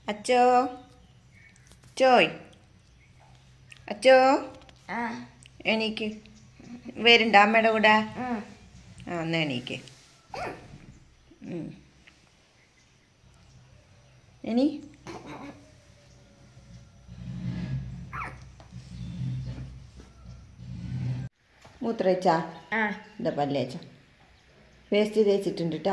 അച്ചോ ചോയ് അച്ചോ എണീക്ക് വരുന്നുണ്ട് അമ്മയുടെ കൂടെ എന്നാ എണീക്ക് ഇനി മൂത്രയിച്ചാ എന്താ പല്ലേച്ച വേസ്റ്റ് തേച്ചിട്ടുണ്ട് കേട്ടോ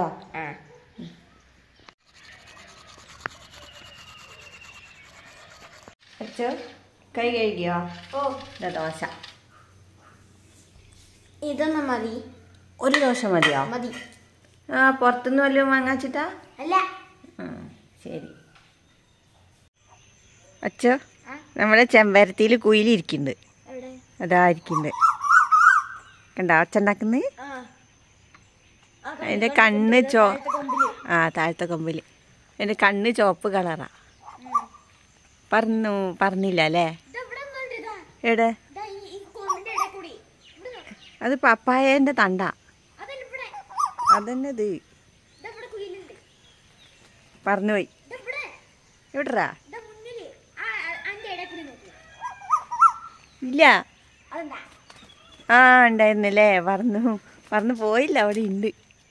അച്ചോ കൈ കഴുകിയോ ഇതാ ദോശ ഇതൊന്നും മതി ഒരു ദോശ മതിയോ മതി പുറത്തുനിന്ന് വല്ലതും വാങ്ങാച്ചിട്ടാ അല്ല ശരി അച്ചോ നമ്മുടെ ചെമ്പരത്തിയിൽ കുയിലിരിക്കുന്നുണ്ട് അതാ ഇരിക്കുന്നുണ്ട് കണ്ടോ അച്ഛണ്ടാക്കുന്നത് അതിൻ്റെ കണ്ണ് താഴത്തെ കൊമ്പിൽ എൻ്റെ കണ്ണ് ചുവപ്പ് കളറാ പറഞ്ഞില്ല അല്ലേ എവിടെ അത് പപ്പായേൻ്റെ തണ്ട അതന്നെ ഇത് പറഞ്ഞുപോയി എവിടാ ഇല്ല ഉണ്ടായിരുന്നല്ലേ പറന്നു പോയില്ല അവിടെ ഉണ്ട്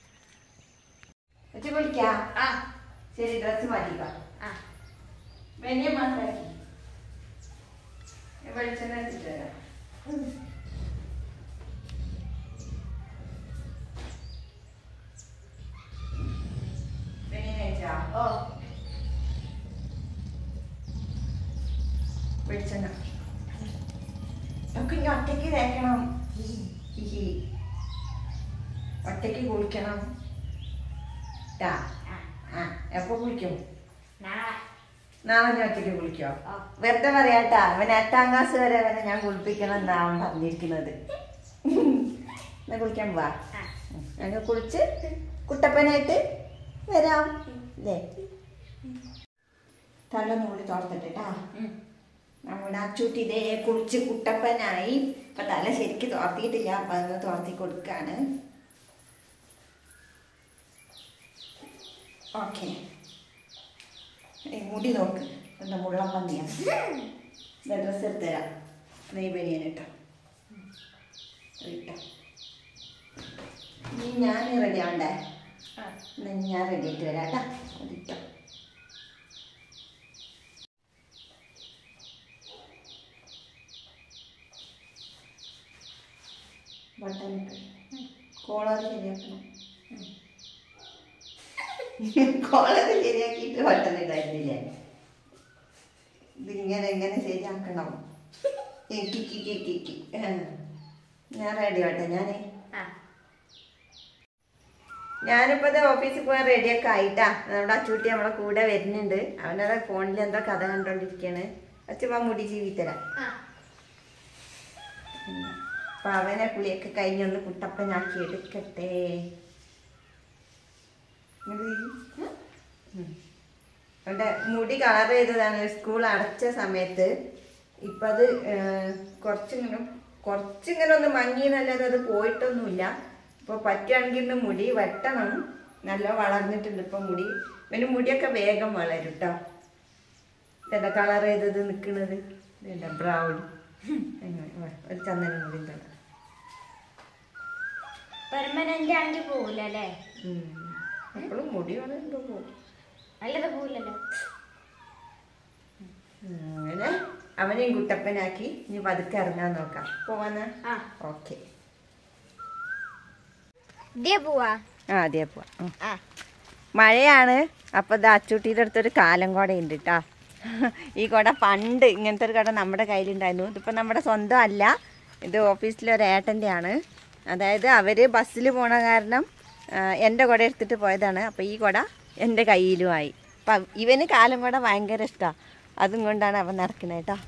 ശരി ഡ്രസ് മാറ്റിക്കാം വെളിച്ചെണ്ണ വെച്ചിട്ട് തരാം വെളിച്ചെണ്ണ നമുക്ക് ഇനി ഒറ്റയ്ക്ക് തേക്കണം ഒറ്റയ്ക്ക് കുളിക്കണം എപ്പോ കുളിക്കും നാളെ ഞാൻ ഒറ്റയ്ക്ക് കുളിക്കോ വെറുതെ പറയാട്ടാ അവൻ 8ാം ക്ലാസ് വരെ അവനെ ഞാൻ കുളിപ്പിക്കണം എന്നാ അവൻ പറഞ്ഞിരിക്കുന്നത് എന്നാ കുളിക്കാൻ പോവാ ഞങ്ങൾ കുളിച്ച് കുട്ടപ്പനായിട്ട് വരാം അല്ലേ തല നൂല് തോർത്തിട്ടാ നമ്മുടെ അച്ചൂട്ടി ഇതേ കുളിച്ച് കുട്ടപ്പനായി ഇപ്പൊ തല ശരിക്ക് തോർത്തിയിട്ടില്ല അപ്പൊ അതൊന്ന് തോർത്തി കൊടുക്കാണ് ഓക്കെ മുടി നോക്ക് എന്താ മുള്ളം പന്നിയാണ് ഡ്രസ്സ് എടുത്തുതരാം നെയ് ബനിയനിട്ടോ ഇട്ടോ ഇനി ഞാൻ റെഡി ആവണ്ടേ ഞാൻ റെഡി ആയിട്ട് വരാം കേട്ടോ അതിട്ടോ ബട്ടണിട്ട് കോളർ ശരിയാക്കണം കോളർ ശരിയാക്കിയിട്ട് ബട്ടണിട്ടായിരുന്നില്ലേ ഇതിങ്ങനെ എങ്ങനെ ശരിയാക്കണം ഞാൻ റെഡി ആവട്ടെ ഞാനിപ്പോ ഓഫീസിൽ പോകാൻ റെഡിയൊക്കെ ആയിട്ടാ നമ്മുടെ അച്ചൂട്ടി നമ്മളെ കൂടെ വരുന്നുണ്ട് അവനവിടെ ഫോണിൽ എന്തോ കഥ കണ്ടോണ്ടിരിക്കാണ് അച്ഛൻ മുടി ജീവിതരാം അപ്പൊ അവനെ കുളിയൊക്കെ കഴിഞ്ഞൊന്ന് കുട്ടപ്പനാക്കി എടുക്കട്ടെ അവൻ്റെ മുടി കളർ ചെയ്തതാണ് സ്കൂൾ അടച്ച സമയത്ത് ഇപ്പം അത് കുറച്ചിങ്ങനെ ഒന്ന് മങ്ങിയെന്നല്ലാതെ അത് പോയിട്ടൊന്നുമില്ല ഇപ്പോൾ പറ്റുകയാണെങ്കിൽ ഇന്ന് മുടി വെട്ടണം നല്ല വളർന്നിട്ടുണ്ട് ഇപ്പം മുടി പിന്നെ മുടിയൊക്കെ വേഗം വളരും കേട്ടോ ഇതെന്താ കളർ ചെയ്തത് നിൽക്കുന്നത് ഇതെന്താ ബ്രൗൺ ഒരു ചന്ദന മുടി എന്താണ് പെർമനന്റ് ആണെങ്കിൽ പോവില്ലല്ലേ എപ്പോഴും മുടി വളരുമ്പോ പോകും നല്ലത് പോവില്ലല്ലോ അങ്ങനെ അവനെയും കുട്ടപ്പനാക്കി ഇനി പതുക്കെ ഇറങ്ങാൻ നോക്കാം പോവാന്ന് ഓക്കെ അതേ പോവാ മഴയാണ് അപ്പൊ അച്ചൂട്ടിയുടെ അടുത്തൊരു കാലം കുട ഉണ്ട് കേട്ടോ ഈ കുട പണ്ട് ഇങ്ങനത്തെ ഒരു കുട നമ്മുടെ കയ്യിലുണ്ടായിരുന്നു ഇതിപ്പോൾ നമ്മുടെ സ്വന്തം അല്ല ഇത് ഓഫീസിലെ ഒരു ഏട്ടൻ്റെ ആണ് അതായത് അവർ ബസ്സിൽ പോണ കാരണം എൻ്റെ കുട എടുത്തിട്ട് പോയതാണ് അപ്പോൾ ഈ കുട എൻ്റെ കയ്യിലുമായി അപ്പം ഇവന് കാലം കുട ഭയങ്കര ഇഷ്ടമാണ് അതും കൊണ്ടാണ് അവൻ നടക്കുന്നത് കേട്ടോ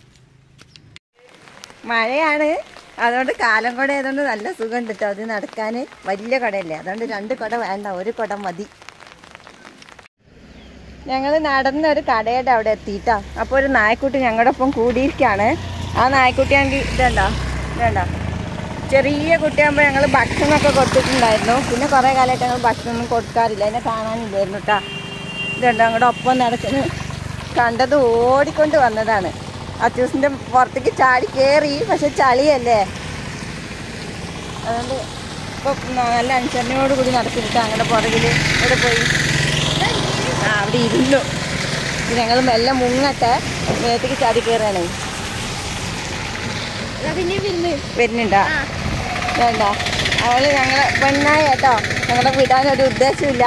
മഴയാണ് അതുകൊണ്ട് കാലം കുട ആയതുകൊണ്ട് നല്ല സുഖമുണ്ട് കേട്ടോ അത് നടക്കാൻ വലിയ കുടയല്ലേ അതുകൊണ്ട് 2 കുട വേണ്ട ഒരു കുട മതി ഞങ്ങൾ നടന്നൊരു കടയുടെ അവിടെ എത്തിയിട്ടാ അപ്പോൾ ഒരു നായ്ക്കുട്ടി ഞങ്ങളുടെ ഒപ്പം കൂടിയിരിക്കുകയാണ് ആ നായ്ക്കുട്ടിയാണെങ്കിൽ ഇതേണ്ട ചെറിയ കുട്ടിയാകുമ്പോൾ ഞങ്ങൾ ഭക്ഷണമൊക്കെ കൊടുത്തിട്ടുണ്ടായിരുന്നു പിന്നെ കുറേ കാലമായിട്ട് ഞങ്ങൾ ഭക്ഷണമൊന്നും കൊടുക്കാറില്ല അതിനെ കാണാനില്ലായിരുന്നു കേട്ടോ ഇതുണ്ട് ഞങ്ങളുടെ ഒപ്പം നടക്കുന്നത് കണ്ടത് ഓടിക്കൊണ്ട് വന്നതാണ്. അച്ചൂസിൻ്റെ പുറത്തേക്ക് ചാടി കയറി, പക്ഷെ ചളിയല്ലേ, അതുകൊണ്ട് ഇപ്പോൾ നല്ല അനുസരണയോടുകൂടി നടത്തിയിട്ട് അങ്ങനെ പുറകിൽ ഇവിടെ പോയി അവിടെ ഇരുന്നു. ഞങ്ങൾ മെല്ലെ മുങ്ങട്ടെ, മേത്തേക്ക് ചാടി കയറാണ്. വരുന്നുണ്ടോ? വേണ്ട, അവള് ഞങ്ങളെ പെണ്ണായ കേട്ടോ, ഞങ്ങളെ വിടാനൊരു ഉദ്ദേശമില്ല.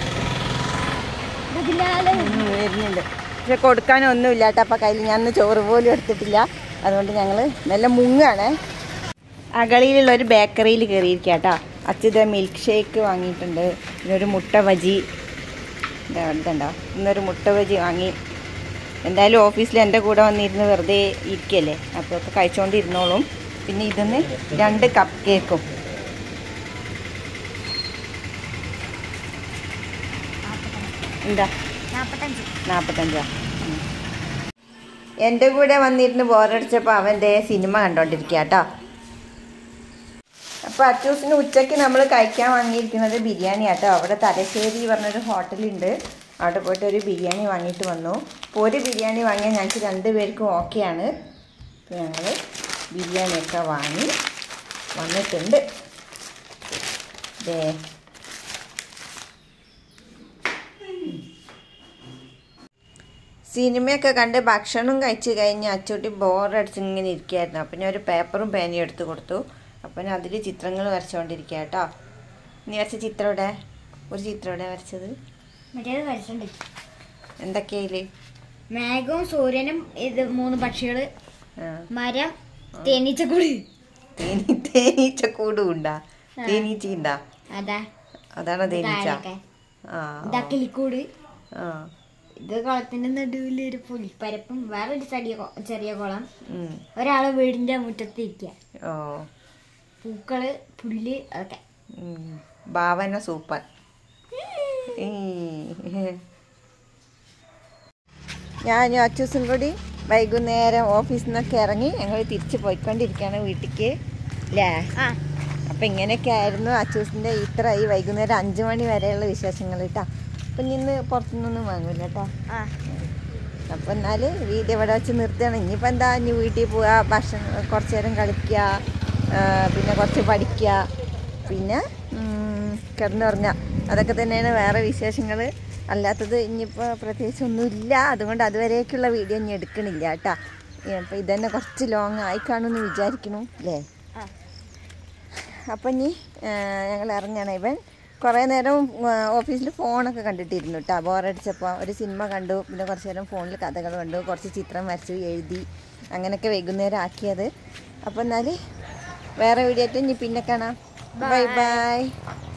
വരുന്നുണ്ട്, പക്ഷെ കൊടുക്കാനൊന്നുമില്ല കേട്ടോ. അപ്പം കയ്യിൽ ഞാൻ ചോറ് പോലും എടുത്തിട്ടില്ല. അതുകൊണ്ട് ഞങ്ങൾ മെല്ലെ മുങ്ങാണേ. അകളിയിലുള്ള ഒരു ബേക്കറിയിൽ കയറിയിരിക്കുക കേട്ടോ. അച്ഛൻ്റെ മിൽക്ക് ഷേക്ക് വാങ്ങിയിട്ടുണ്ട്. പിന്നെ ഒരു മുട്ട ബജി ഇതുണ്ടോ, ഇന്നൊരു മുട്ട ബജി വാങ്ങി. എന്തായാലും ഓഫീസിൽ എൻ്റെ കൂടെ വന്നിരുന്ന് വെറുതെ ഇരിക്കല്ലേ, അപ്പോൾ ഒക്കെ കഴിച്ചുകൊണ്ടിരുന്നോളും. പിന്നെ ഇതിന്ന് 2 കപ്പ് കേക്കും. എന്താ 45? എൻ്റെ കൂടെ വന്നിരുന്ന് ബോറടിച്ചപ്പോൾ അവൻ്റെ സിനിമ കണ്ടോണ്ടിരിക്കുക കേട്ടോ. അപ്പോൾ അച്ചൂസിന് ഉച്ചയ്ക്ക് നമ്മൾ കഴിക്കാൻ വാങ്ങിയിരിക്കുന്നത് ബിരിയാണി കേട്ടോ. അവിടെ തലശ്ശേരി പറഞ്ഞൊരു ഹോട്ടലുണ്ട്, അവിടെ പോയിട്ട് ഒരു ബിരിയാണി വാങ്ങിയിട്ട് വന്നു. അപ്പോൾ ഒരു ബിരിയാണി വാങ്ങിയാൽ ഞങ്ങൾക്ക് 2 പേർക്കും ഓക്കെയാണ്. അപ്പോൾ ഞങ്ങൾ ബിരിയാണിയൊക്കെ വാങ്ങി വന്നിട്ടുണ്ട്. സിനിമയൊക്കെ കണ്ട് ഭക്ഷണം കഴിച്ച് കഴിഞ്ഞ് അച്ചൂട്ടി ബോറടിച്ച് ഇങ്ങനെ ഇരിക്കുകയായിരുന്നു. അപ്പം ഞാൻ ഒരു പേപ്പറും പേനയും എടുത്ത് കൊടുത്തു. അപ്പം അതിൽ ചിത്രങ്ങൾ വരച്ചുകൊണ്ടിരിക്കുക കേട്ടോ. നീ വരച്ച ചിത്രം ഇവിടെ, ഒരു ചിത്രം ഇവിടെ വരച്ചത് എന്തൊക്കെയാ? മേഘവും സൂര്യനും, ഇത് 3 പക്ഷികള്, മരം, തേനീച്ചക്കൂട്. തേനീച്ചക്കൂടും ഉണ്ടാ? തേനീച്ച ഉണ്ടാ? അതാണോ തേനീച്ച? കിളിക്കൂട്. ഇത് കുളത്തിന്റെ നടുവില് ഒരു പുൽപ്പരപ്പും വേറൊരു ചെറിയ കുളം. ഒരാള് വീടിന്റെ മുറ്റത്ത് ഇരിക്കുക. പൂക്കള്, പുല്ല്, അതൊക്കെ. ഭാവന സൂപ്പർ. ഞാനും അച്ചൂസും കൂടി വൈകുന്നേരം ഓഫീസിൽ നിന്നൊക്കെ ഇറങ്ങി ഞങ്ങൾ തിരിച്ച് പോയിക്കൊണ്ടിരിക്കുകയാണ് വീട്ടിലേക്ക് അല്ലേ. അപ്പം ഇങ്ങനെയൊക്കെ ആയിരുന്നു അച്ചൂസിൻ്റെ ഈ വൈകുന്നേരം 5 മണി വരെയുള്ള വിശേഷങ്ങൾ കേട്ടോ. അപ്പം ഇന്ന് പുറത്തുനിന്നൊന്നും വാങ്ങൂല കേട്ടോ. അപ്പം എന്നാൽ വീഡിയോ ഇവിടെ വെച്ച് നിർത്തുകയാണ്. ഇനിയിപ്പോൾ എന്താ, ഇനി വീട്ടിൽ പോവുക, ഭക്ഷണം കുറച്ച് നേരം കളിക്കുക, പിന്നെ കുറച്ച് പഠിക്കുക, പിന്നെ കിടന്നുറങ്ങുക. അതൊക്കെ തന്നെയാണ് വേറെ വിശേഷങ്ങൾ. അല്ലാത്തത് ഇനിയിപ്പോൾ പ്രത്യേകിച്ച് ഒന്നുമില്ല. അതുകൊണ്ട് അതുവരേക്കുള്ള വീഡിയോ ഇനി എടുക്കണില്ല കേട്ടോ. അപ്പോൾ ഇതന്നെ കുറച്ച് ലോങ് ആയി കാണുമെന്ന് വിചാരിക്കണു അല്ലേ. അപ്പം ഇനി ഞങ്ങൾ ഇറങ്ങണം. ഇവൻ കുറേ നേരം ഓഫീസിൽ ഫോണൊക്കെ കണ്ടിട്ടിരുന്നു കേട്ടോ. ബോറടിച്ചപ്പോൾ ഒരു സിനിമ കണ്ടു, പിന്നെ കുറച്ച് നേരം ഫോണിൽ കഥകൾ കണ്ടു, കുറച്ച് ചിത്രം വരച്ചു, എഴുതി, അങ്ങനെയൊക്കെ വൈകുന്നേരം ആക്കിയത്. അപ്പോൾ എന്നാൽ വേറെ വീഡിയോ ആയിട്ട് ഇനി പിന്നെ കാണാം. Bye by.